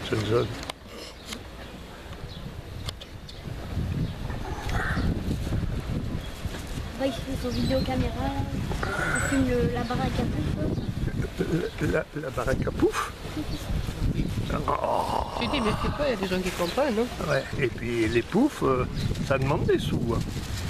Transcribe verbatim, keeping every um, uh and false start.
cette zone. Là, il fait son vidéocaméra, il filme le- la baraque à pouf. La, la, la baraque à pouf. Oh. Tu dis, mais c'est pas, il y a des gens qui comprennent, non? Ouais. Et puis les poufs, euh, ça demande des sous. Hein.